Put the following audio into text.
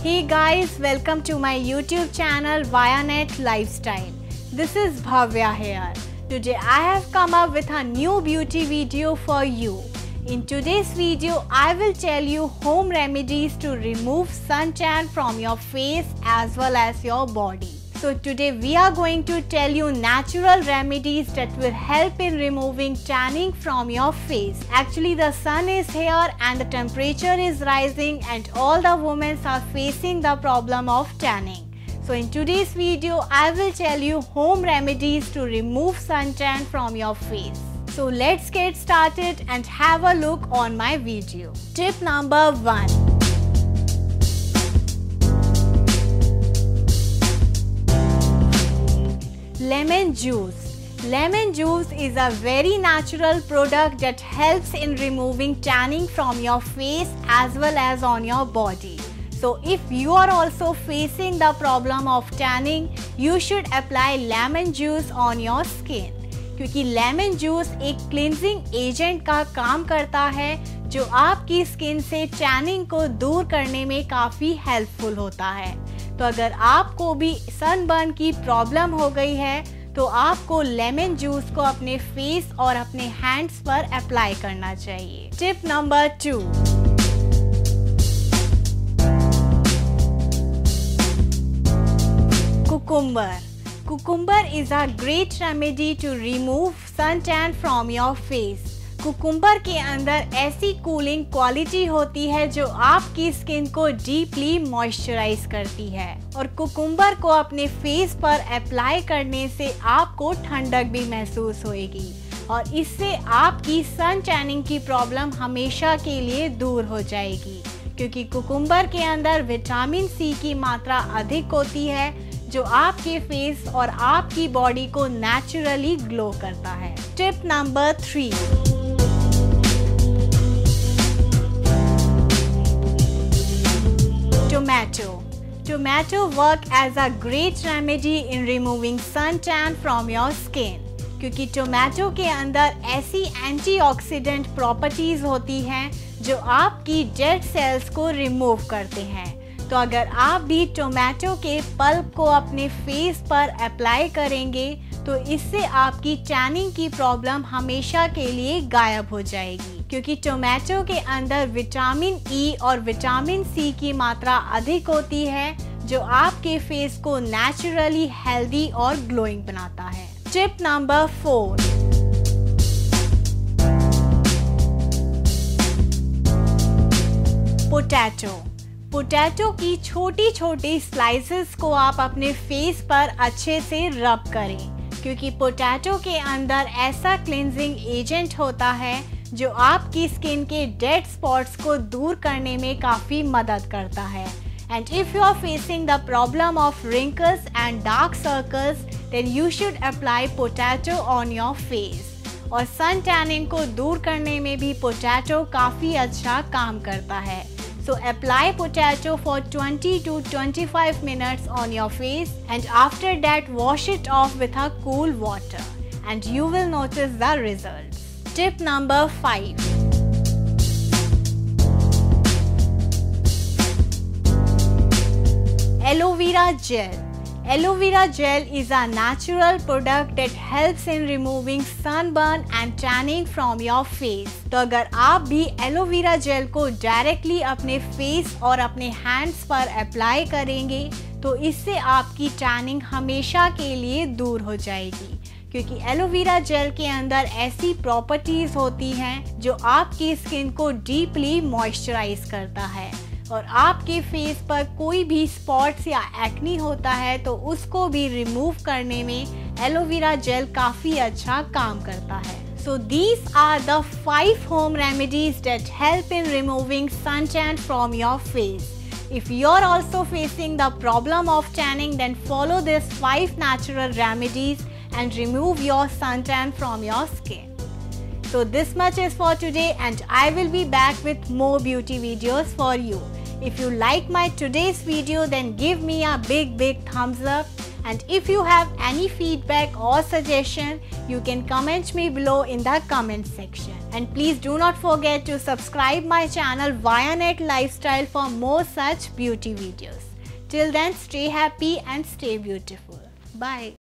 Hey guys, welcome to my YouTube channel Vianet Lifestyle. This is Bhavya here. Today I have come up with a new beauty video for you. In today's video, I will tell you home remedies to remove suntan from your face as well as your body. So today we are going to tell you natural remedies that will help in removing tanning from your face. Actually, the sun is here and the temperature is rising and all the women are facing the problem of tanning. So in today's video, I will tell you home remedies to remove suntan from your face. So let's get started and have a look on my video. Tip number 1. Lemon juice. Lemon juice is a very natural product that helps in removing tanning from your face as well as on your body. So if you are also facing the problem of tanning, you should apply lemon juice on your skin. क्योंकि lemon juice एक cleansing agent का काम करता है जो आपकी skin से tanning को दूर करने में काफ़ी हेल्पफुल होता है। तो अगर आपको भी सनबर्न की प्रॉब्लम हो गई है तो आपको लेमन जूस को अपने फेस और अपने हैंड्स पर अप्लाई करना चाहिए। Tip number 2। Cucumber. Cucumber is a great remedy to remove suntan from your face. Cucumber के अंदर ऐसी कूलिंग क्वालिटी होती है जो आपकी स्किन को डीपली मॉइस्चराइज करती है और कुकुम्बर को अपने फेस पर अप्लाई करने से आपको ठंडक भी महसूस होएगी और इससे आपकी सन टैनिंग की प्रॉब्लम हमेशा के लिए दूर हो जाएगी क्योंकि कुकुम्बर के अंदर विटामिन सी की मात्रा अधिक होती है जो आपके फेस और आपकी बॉडी को नेचुरली ग्लो करता है। Tip number 3। Tomato work as a great remedy in removing suntan from your skin. क्योंकि टोमेटो के अंदर ऐसी एंटीऑक्सीडेंट प्रॉपर्टीज होती हैं जो आपकी डेड सेल्स को रिमूव करते हैं। तो अगर आप भी टोमेटो के पल्प को अपने फेस पर अप्लाई करेंगे तो इससे आपकी टैनिंग की प्रॉब्लम हमेशा के लिए गायब हो जाएगी क्योंकि टोमेटो के अंदर विटामिन ई और विटामिन सी की मात्रा अधिक होती है जो आपके फेस को नेचुरली हेल्दी और ग्लोइंग बनाता है। Tip number 4। पोटैटो की छोटी छोटी स्लाइसेस को आप अपने फेस पर अच्छे से रब करें क्योंकि पोटैटो के अंदर ऐसा क्लिनजिंग एजेंट होता है जो आपकी स्किन के डेड स्पॉट्स को दूर करने में काफ़ी मदद करता है। And if you are facing the problem of wrinkles and dark circles then you should apply potato on your face. और सन टैनिंग को दूर करने में भी पोटैटो काफ़ी अच्छा काम करता है। So apply potato for 20 to 25 minutes on your face and after that wash it off with a cool water and you will notice the results. Tip number 5. Aloe vera gel. Aloe vera gel is a natural product that helps in removing sunburn and tanning from your face. तो अगर आप भी aloe vera gel को directly अपने face और अपने hands पर apply करेंगे तो इससे आपकी टैनिंग हमेशा के लिए दूर हो जाएगी क्योंकि एलोवेरा जेल के अंदर ऐसी प्रॉपर्टीज होती हैं जो आपकी स्किन को डीपली मॉइस्चराइज करता है और आपके फेस पर कोई भी स्पॉट्स या एक्नी होता है तो उसको भी रिमूव करने में एलोवेरा जेल काफ़ी अच्छा काम करता है। So these are the 5 home remedies that help in removing suntan from your face. If you're also facing the problem of tanning then follow these 5 natural remedies and remove your suntan from your skin. So this much is for today and I will be back with more beauty videos for you. If you like my today's video then give me a big thumbs up And if you have any feedback or suggestion, you can comment me below in the comment section. And please do not forget to subscribe my channel Vianet Lifestyle for more such beauty videos. Till then, stay happy and stay beautiful. Bye.